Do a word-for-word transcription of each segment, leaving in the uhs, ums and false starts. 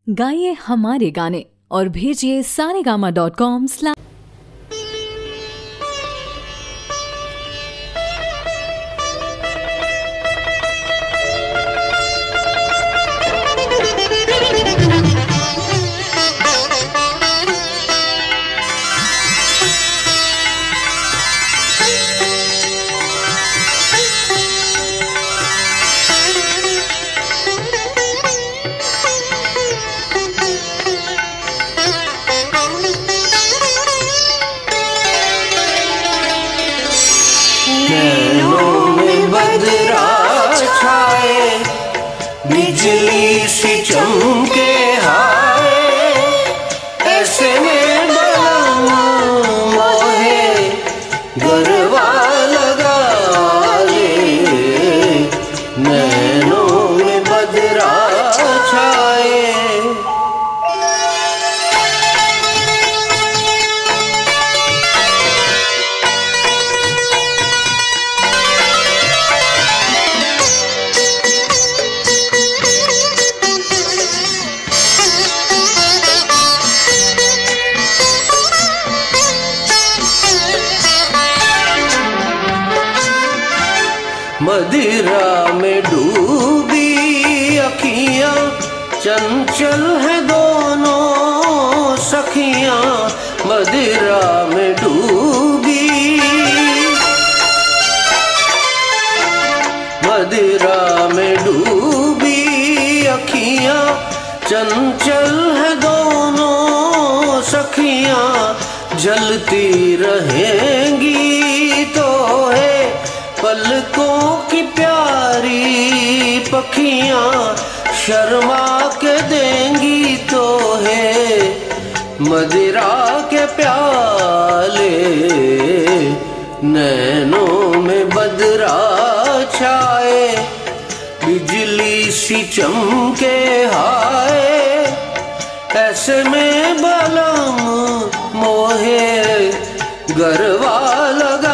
गाइए हमारे गाने और भेजिए सारेगामा डॉट कॉम स्लैश। नैनों में बदरा छाए, बिजली सी चमके हाय, ऐसे में बलम मोहे गरबा लगा ले। नैनों में बदरा छाए, मदिरा में डूबी अखियां, चंचल है दोनों सखियां। मदिरा में डूबी, मदिरा में डूबी अखियां, चंचल है दोनों सखियां। जलती रहेंगी तो है पलकों की प्यारी पखियां, शर्मा के देंगी तो है मदिरा के प्याले। नैनों में बदरा छाए, बिजली सी चमके हाय, ऐसे में बलम मोहे गरबा लगा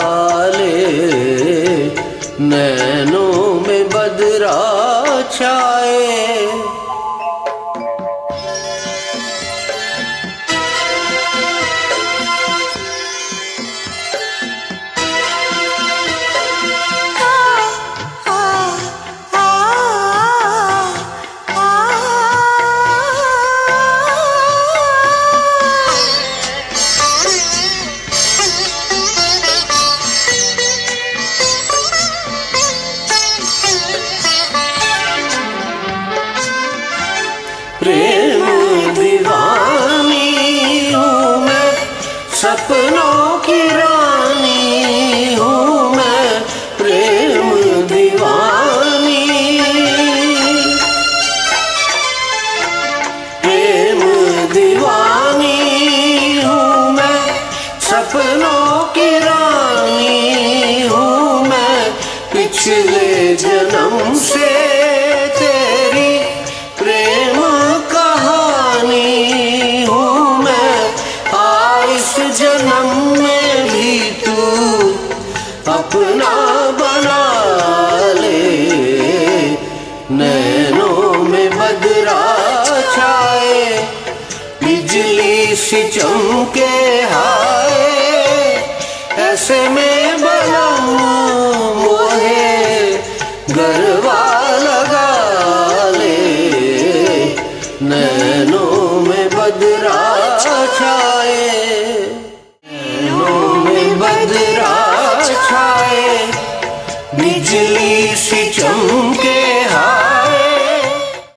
ले। नैनों में बदरा छाए, प्रेम दीवानी हूँ मैं, सपनों की रानी हूँ मैं। प्रेम दीवानी, प्रेम दीवानी हूँ मैं, सपनों की रानी हूँ मैं। पिछले जन्म से तेरी प्रेम कहानी हूँ मैं, आ इस जन्म में भी तू अपना बना ले। नैनों में बदरा छाए, बिजली सी चमके हाय, ऐसे में बलम मोहे गरबा लगा ले। नैनों में बदरा छाए, नैनों में बदरा छाए, बिजली सी चमके